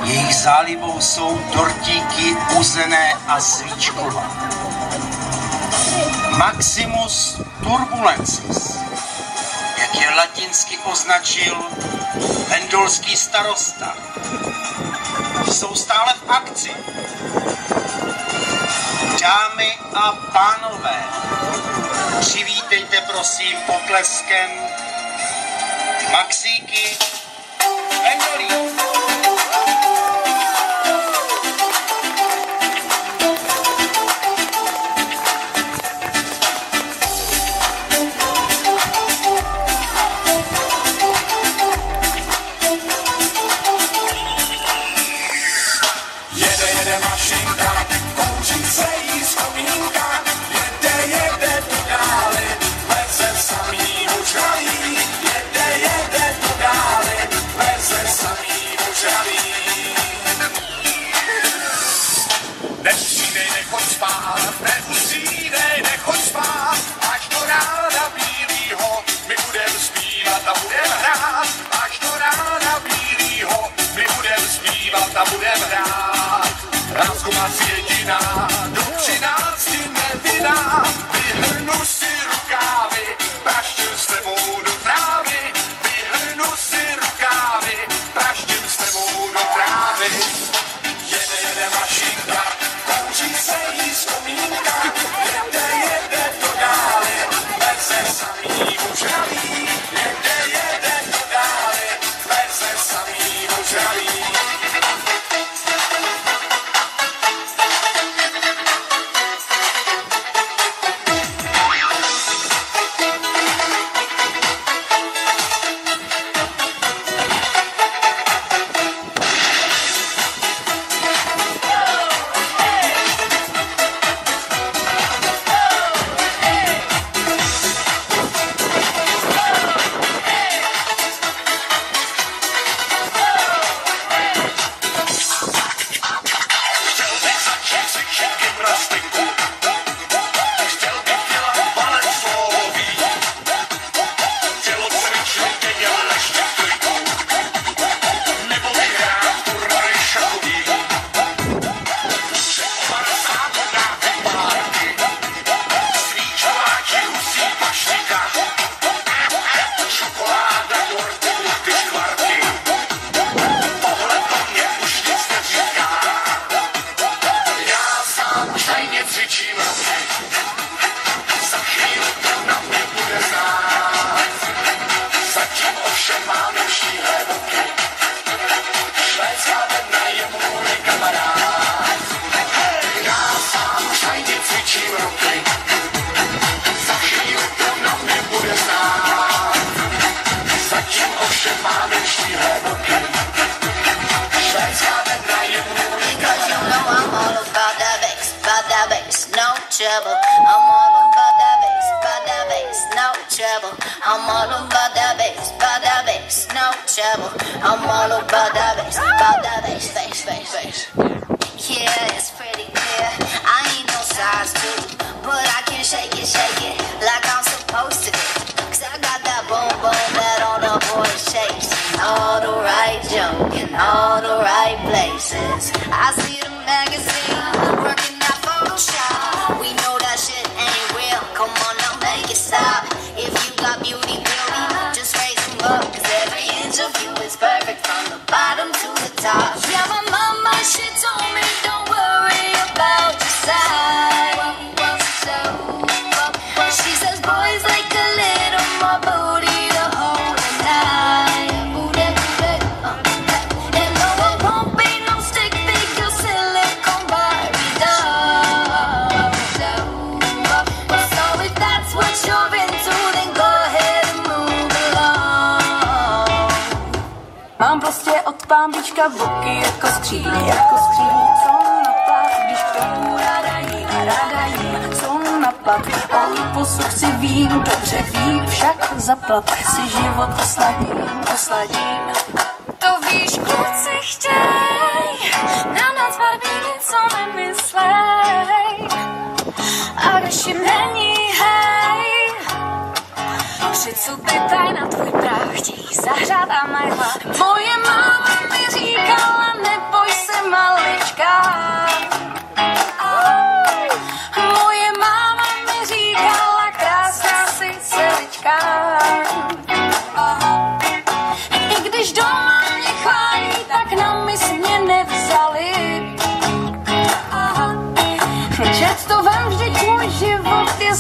Jejich zálibou jsou dortíky uzené a svíčkové. Maximus turbulensis, jak je latinsky označil vendolský starosta, jsou stále v akci. Dámy a pánové, přivítejte prosím potleskem Maxíky Vendolí. A budem hrát. Lásku má jediná, do 13 nevinná. Vyhrnu si rukávy, praštím s tebou do trávy. Vyhrnu si rukávy, praštím s tebou do trávy. Jede mašinka, kouří se jí z komínka. Jede to dále, veze samý ožralý. Jede to dále, veze samý ožralý. Pambička boky jako skříň, co napad, když k tomu ráda jím, co napad, o posluch si vím, dobře vím, však zaplat si život osladím. To víš, kluci chtěj, na nás baví něco nemyslej, a když jim není hej, přicupytaj na tvůj práh, chtějí zahřát a mají hlad. Moje máma mi říkala, neboj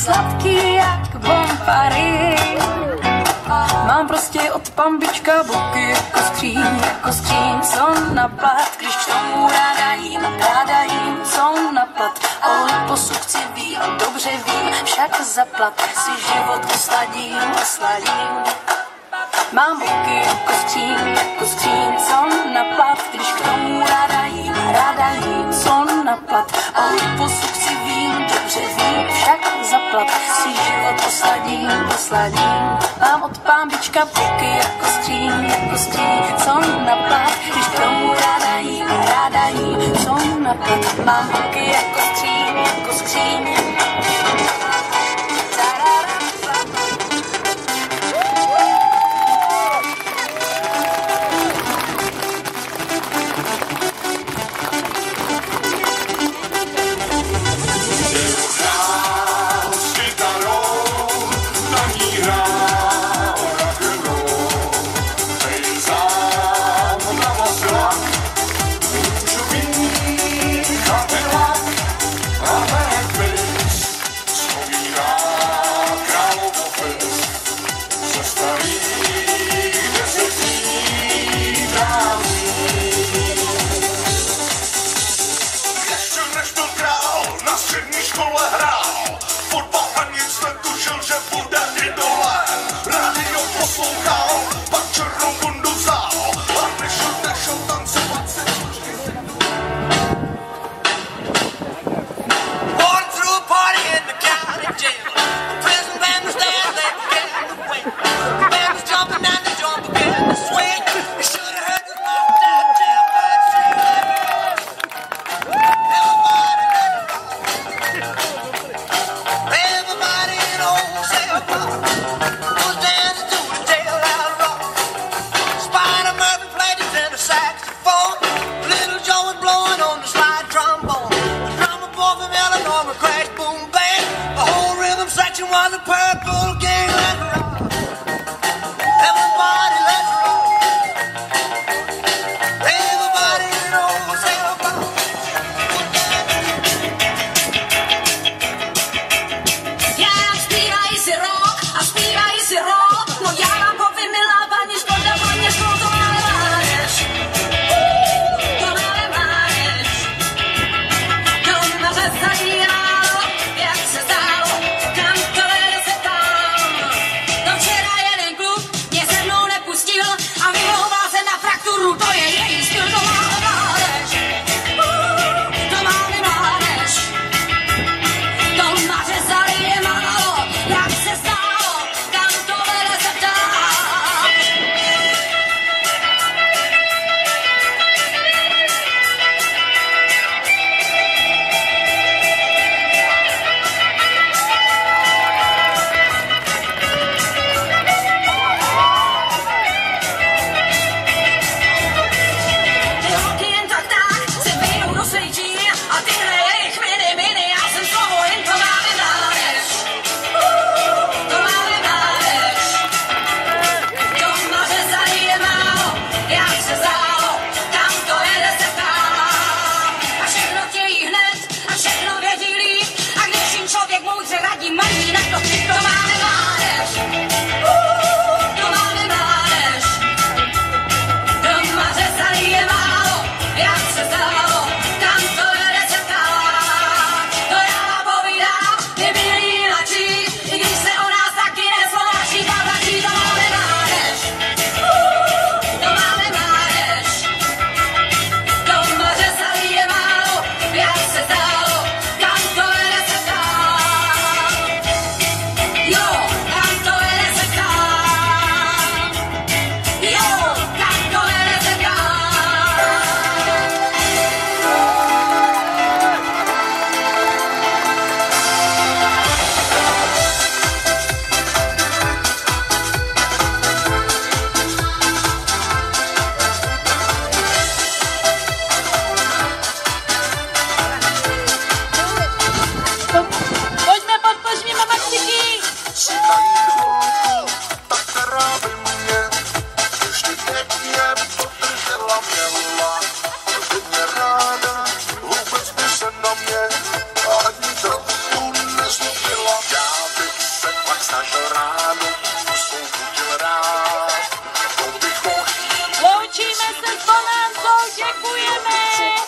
sladký jak bombary. Mám prostě od pambička boky jako skříň, co na plat, když k tomu ráda jím, co na plat. O liposud chci vím, dobře vím, však zaplat si život osladím. Mám boky jako skříň, co na plat, když k tomu ráda jím, co na plat. O liposud chci vím, dobře vím, však zaplat si život osladím. Mám od pambička boky jako skříň, co na plat, když k tomu ráda jím, co na plat. Mám boky jako skříň. Jak se zdálo, kam to vede se tam. Loučíme se s Bonanzou, děkujeme.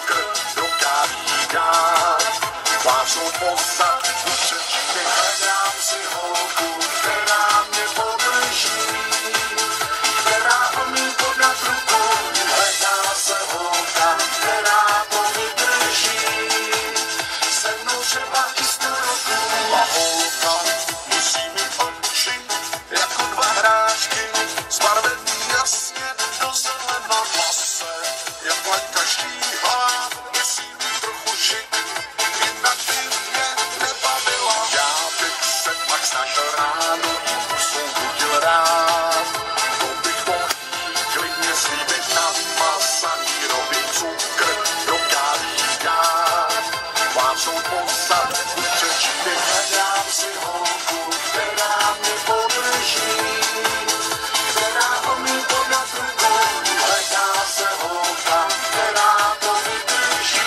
Vážou pozad, ušetříme, hledám si holku, která mě podrží, která umí podat rukou, hledá se holka, která to vydrží, se mnou třeba i 100 roků. A holka musí mít oči jako 2 hráčky, zbarvený jasně do zelena vlasy, jak Lenka Štíhlá, musí mít trochu šik, jinak by mě nebavila. Já bych se pak snažil ráno soudil rád, to bych mohl klidně slíbit na masaný robí cukr do káví dát. Vážou pozad, ušetříme, hledám si holku, která mě podrží, která umí podat rukou, hledá se holka, která to vydrží.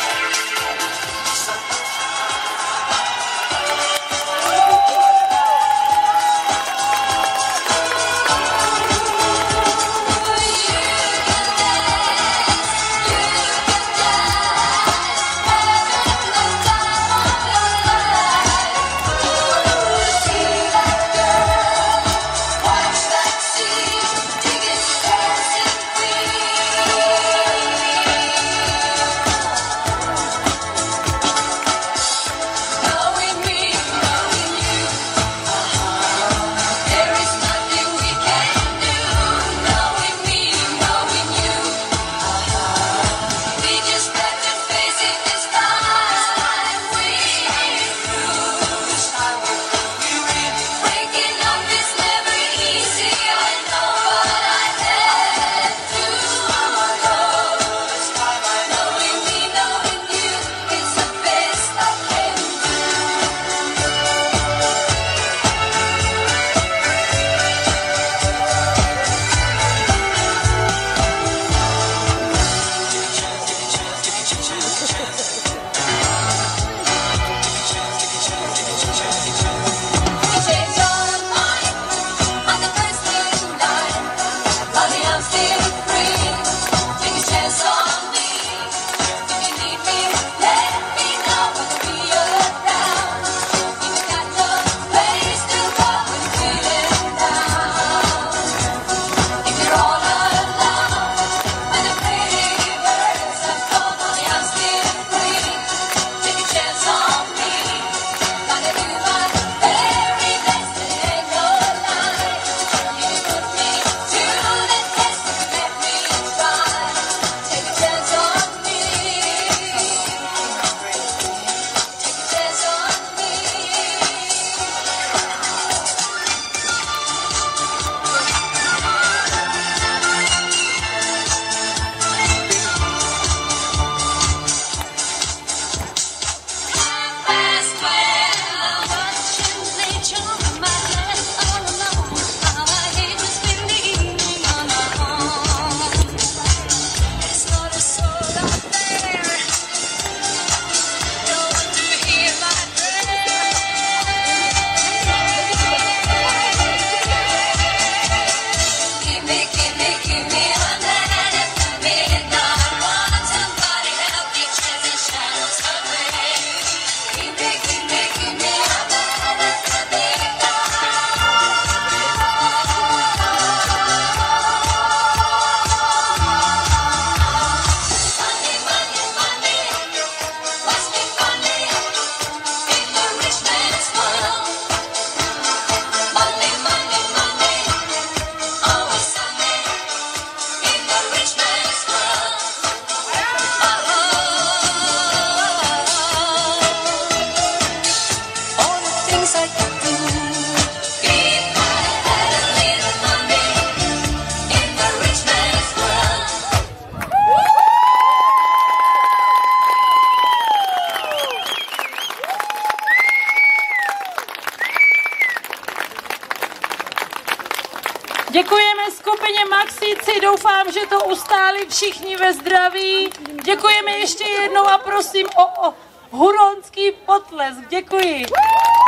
Děkujeme skupině Maxíci, doufám, že to ustáli všichni ve zdraví. Děkujeme ještě jednou a prosím o huronský potlesk. Děkuji.